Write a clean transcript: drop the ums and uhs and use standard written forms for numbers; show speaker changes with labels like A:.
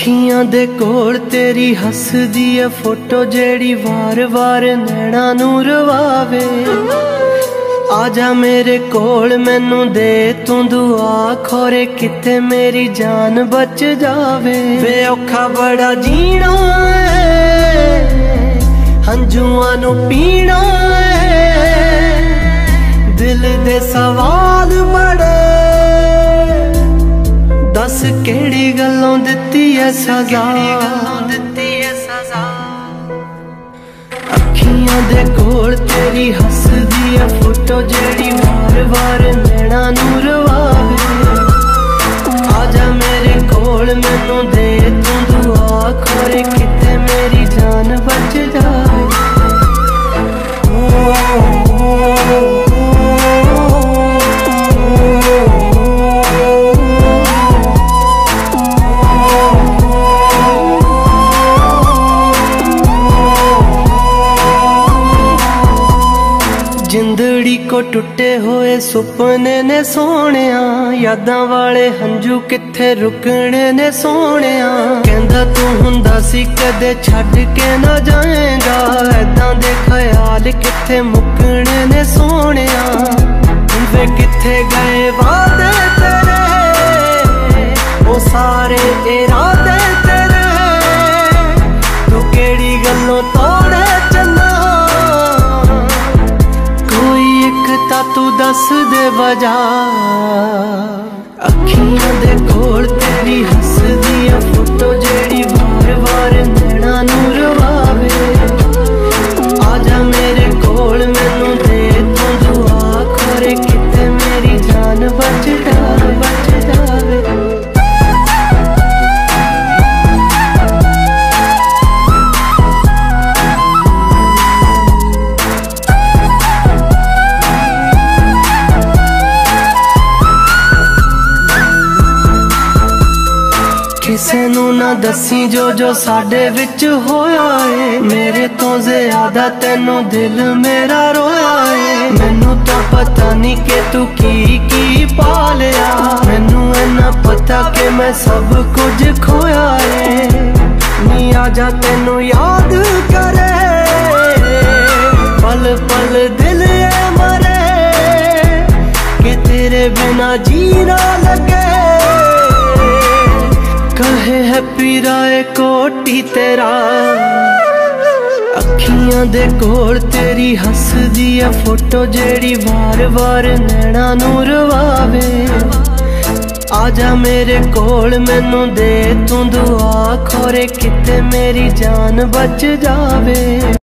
A: अखियां दे कोल तेरी हसदी है फोटो जेड़ी वार वार नैना नू रवावे। आजा मेरे कोल मैनू दे तू दुआ, खोरे किथे मेरी जान बच जावे। वे औखा बड़ा जीना है, हंजुआं नू पीना है, दिल दे सवाल बड़े, दस केड़ी गल्लों दित्ती है सजा। अखियां दे कोल तेरी हसदी है फोटो जेड़ी वार वार नैना नू रवावे। आजा मेरे कोल मैनू दे तू दुआ, खोरे किथे मेरी जान बच जावे। जिंदड़ी को टुटे हुए सुपने ने सोनिया, यादां वाले हंजू किथे रुकने ने सोनिया। कहंदा तू हुंदा सी कदे छड्ड के ना जाएगा, ऐदां दे ख्याल किथे मुकने ने सोनिया। वे किथे गए वादे तेरे, ओ सारे इरादे तेरे, तू केड़ी गल्लों तोड़े चन्ना, तू दस दे वजह। अखियां दे कोल तेरी हसदी है फोटो जेड़ी वार वार नैना नू रवावे। आजा मेरे कोल मैनू दे तू दुआ, खोरे किथे मेरी जान बच जावे, बच जावे। किसे नू ना दसी जो जो साडे विच होया है, मेरे तो ज्यादा तेनू दिल मेरा रोया है। मैनू तो पता नहीं कि तू की पा लिया, मैनू इन्ना पता कि मैं सब कुछ खोया है। नी आजा तेनू याद करे, पल पल दिल ये मरे, कि तेरे बिना जीना लगे। कहे है पीराए कोटी तेरा, अखियां दे कोल तेरी हसदी है फोटो जेड़ी वार वार नैना नू रवावे। आजा मेरे कोल मैनू दे तू दुआ, खोरे किथे मेरी जान बच जावे।